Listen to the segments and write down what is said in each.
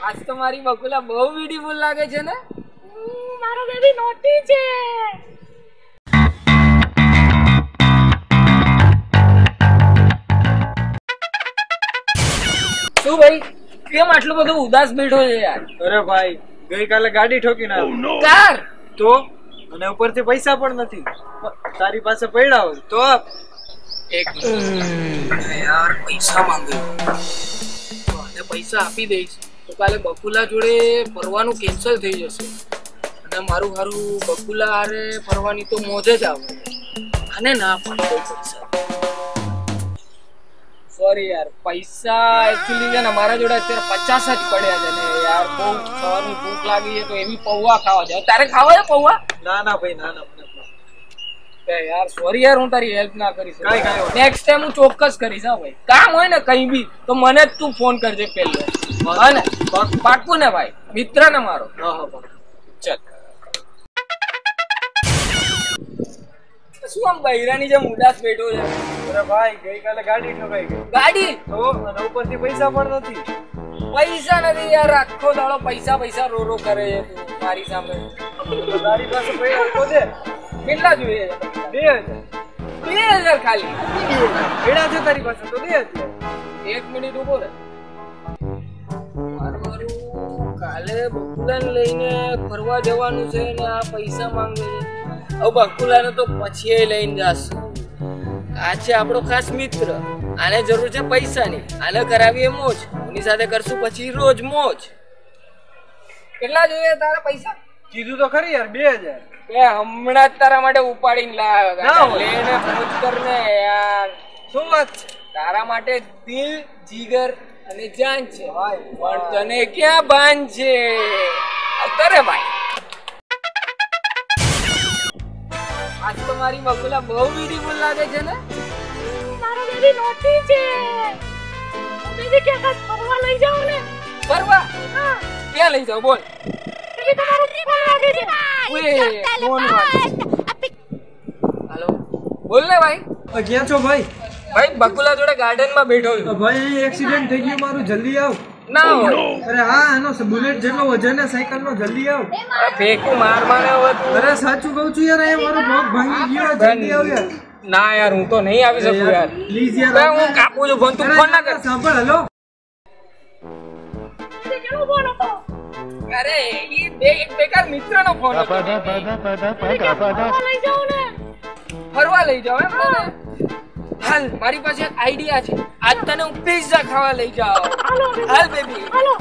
આજ તો મારી બકુલા બહુ બ્યુટીફુલ લાગે છે ને. મારો બેબી નોટી છે. શું ભાઈ કેમ આટલો બધો ઉદાસ બેઠો છે યાર? અરે ભાઈ ગઈકાલે ગાડી ઠોકી ના કાર તો અને ઉપરથી પૈસા પણ નથી. તારી પાસે પડ્યા હોય તો એક યાર પૈસા માંગ્યો અને પૈસા આપી દઈશ તો કાલે બકુલા જોડે ફરવાનું કેન્સલ થઈ જશે અને મારું હારું બકુલા હારે ફરવાની તો મોજ જ આવે અને ના પણ પૈસા સોરી યાર પૈસા એકચ્યુઅલી છે ને મારા જોડે અત્યારે 50 જ પડ્યા છે ને યાર બહુ ખાવાની ભૂખ લાગી છે તો એવી પૌવા ખાવા છે. તારે ખાવા છે પૌવા? ના ભાઈ ના યાર સોરી યાર હું તારી હેલ્પ ના કરી શકું. નેક્સ્ટ ટાઈમ હું ચોક્કસ કરીશ. હા ભાઈ કામ હોય ને કઈ બી તો મને જ તું ફોન કરજે પહેલો. હા ને પાક્કું ને ભાઈ મિત્ર ને મારો. ચલ શું આમ બૈરાની જેમ ઉદાસ બેઠો છે? અરે ભાઈ ગઈકાલે ગાડી ઠોકાઈ ગઈ. ગાડી તો અને ઉપરથી પૈસા પણ નથી. પૈસા નથી યાર આખો દાડો પૈસા રો કરે છે તું મારી સામે. તારી પાસે પૈસા તો દે. કેટલા જોઈએ? 2000 ખાલી પૈડા છે તારી પાસે તો દે. એક મિનિટ ઉભો રહે. મારું કાલે બકુલાને લઈને ફરવા જવાનું છે ને આ પૈસા માંગે છે. હવે બકુલાને તો પછી લઈને જાશું. આ છે આપણો ખાસ મિત્ર. આને જરૂર છે પૈસાની. આને કરાવીએ મોજ. એની સાથે કરશું પછી રોજ મોજ. કેટલા જોઈએ તારા પૈસા? કીધું તો ખરી યાર 2000. હમણાં જ તારા માટે ઉપાડીને લાવ્યો. લેને મોજ કર ને યાર. શું વાત છે? તારા માટે દિલ જીગર અને જાન છે પણ તને ક્યાં ભાન છે? કરે ભાઈ આજ તો મારી બકુલા બહુ બ્યુટીફુલ લાગે છે ને. મારો બેબી નોટી છે. બેબી કે કાચ ફરવા લઈ જાવ ને. ફરવા? હા. ક્યાં લઈ જાવ બોલ? બેબી તમારો ફોન લાગે છે. ઓય ફોન વાગે. હાલો બોલ ને ભાઈ. ક્યાં છો ભાઈ? ભાઈ બકુલા જોડે ગાર્ડન માં બેઠો છું. ભાઈ એક્સિડન્ટ થઈ ગયું મારું, જલ્દી આવ. ના હોય. અરે હા એનો બુલેટ જેટલો વજન છે સાયકલ નો, જલ્દી આવ. ફેંકું માર હવે તું. અરે સાચું કહું છું યાર, એ મારો પગ ભાંગી ગયો, જલ્દી આવ યાર. ના યાર હું તો નહીં આવી શકું યાર. પ્લીઝ યાર હું કાપું છું ફોન. તું ફોન ના કર. સાંભળ. હેલો કેનો ફોન હતો? અરે ઈ બેકાર મિત્રનો ફોન હતો. લઈ જાવ ને. ફરવા લઈ જાવ એમ તને? હાલ મારી પાસે એક આઈડિયા છે. આજ તને હું પિઝા ખાવા લઈ જાઉં. હાલ બેબી હાલો.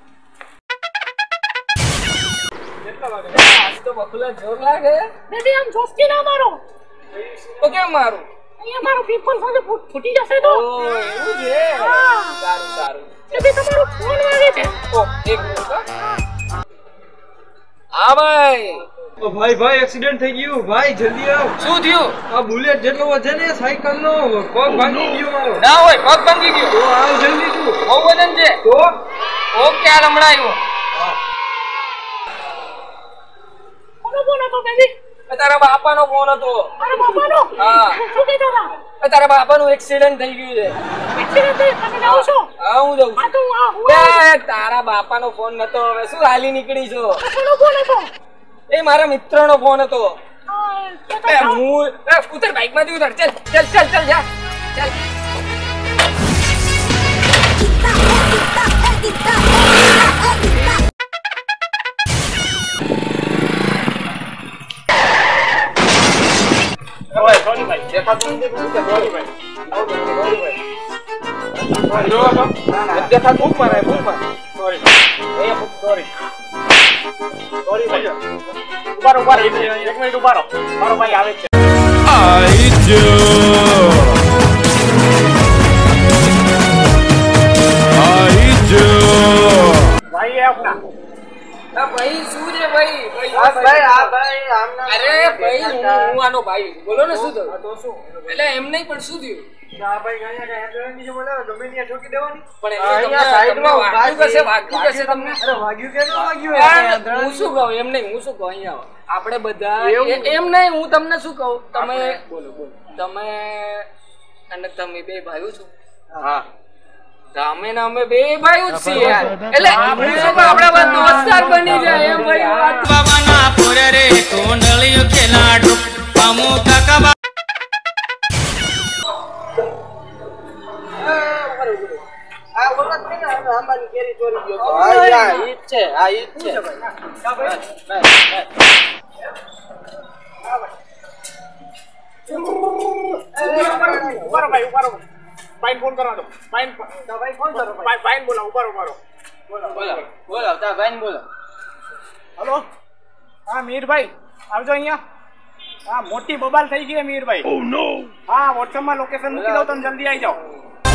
આજ તો બકુલા જોર લાગે. બેબી આમ જોસ્તી ના મારો. તો કેમ મારું? અહીંયા મારો પીપલ સાથે ફૂટી જશે તો. ઓ એવું છે. સારું. બેબી તમારો ફોન વાગે છે. ઓ એક મિનિટ. હા ભાઈ. ઓ ભાઈ એક્સિડન્ટ થઈ ગયું ભાઈ, જલ્દી આવ. શું થયું? આ બુલેટ જેટલો વજન છે સાયકલ નો, પગ ભાંગી ગયો મારો. ના હોય પગ ભાંગી ગયો. તો આવ જલ્દી તું. બહુ વજન છે. તો ઓકે હાલ હમણાં આવ્યો. કોનો ફોન હતો બેબી? તારા બાપાનો ફોન હતો. મારા બાપાનો? હા. શું કહેતા હતા? તારા બાપાનું એક્સિડન્ટ થઈ ગયું છે. એક્સિડન્ટ થઈ? તમે જાઓ છો? હા હું જાઉં આ છું. તો તારા બાપાનો ફોન નતો, હવે શું હાલી નીકળી છો? કોનો ફોન હતો? એ મારા મિત્રનો ફોન હતો. હા, હું ઉતર બાઈક માંથી ઉતર. ચાલ જા ચાલ. એક મિનિટ ઉભા રહો, મારો ભાઈ આવે છે. ભાઈ આપના ભાઈ શું છે ભાઈ? અરે ભાઈ હું આનો ભાઈ. બોલો ને શું થયું? તો શું એટલે એમ નહીં પણ શું થયું? આ ભાઈ ગમે ત્યાં ઠોકી દેવાની. પણ અહીંયા સાઈડમાં વાગ્યું કશે તમને? અરે વાગ્યું કે ન વાગ્યું? હું શું કહું એમ નહીં, હું શું કહું અહીંયા આપણે બધા એમ નહીં, હું તમને શું કહું, તમે બોલો તમે અને તમે બે ભાઈઓ છો. હા તમે ને અમે બે ભાઈ જ છીએ યાર. એટલે આપણે શું આપણા બધા દોસ્તાર બની જાય એમ ભાઈ વાત. બાબાના પોરે રે ટોંડલિયો ખેલાડો પામો કાકા આ વખત છે ને આંબાની કેરી ચોરી ગયો તો. હા ઈ જ છે. હા ઈ જ છે. ઉભારો ભાઈ ઉભારો ભાઈ ફોન કરવા દો ભાઈ ફોન કરો ભાઈ બોલાવો ઉભારો બોલો તા ભાઈ બોલો. હલો હા મીરભાઈ આવજો અહીંયા હા મોટી બબાલ થઈ ગઈ મીરભાઈ હા WhatsApp માં લોકેશન મૂકી દઉં તમે જલ્દી આવી જાઓ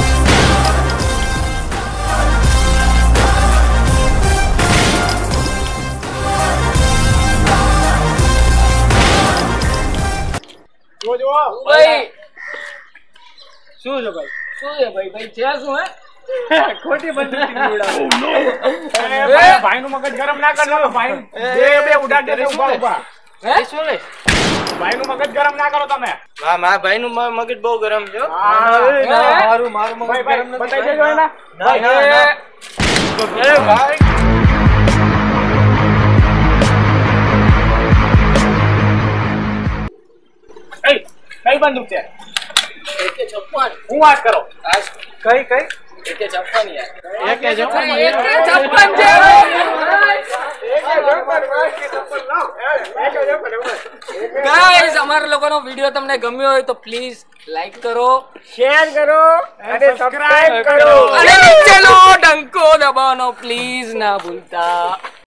જો ભાઈ શું છે ભાઈ? શું છે ભાઈ ભાઈ છે શું હે? ખોટી બંદૂકથી ઉડાવો. ભાઈ નું મગજ ગરમ ના કરજો ભાઈ બે ઉડાડ દે ઉભા ઉભા હે શું લે? ભાઈ નું મગજ ગરમ ના કરો તમે હા મારા ભાઈ નું મગજ બહુ ગરમ છે હો. મારું મગજ ભાઈ ગરમ નથી. બતાવી દેજો એના એ ભાઈ કઈ બંદૂક છે એકે 56 હું વાત કરો કઈ કઈ એકે 56 યાર. એકે જો એકે 56 છે. ગાઈસ અમારા લોકોનો વિડિયો તમને ગમ્યો હોય તો પ્લીઝ લાઈક કરો, શેર કરો અને સબસ્ક્રાઇબ કરો અને નીચેનો ડંકો દબાવવાનો પ્લીઝ ના ભૂલતા.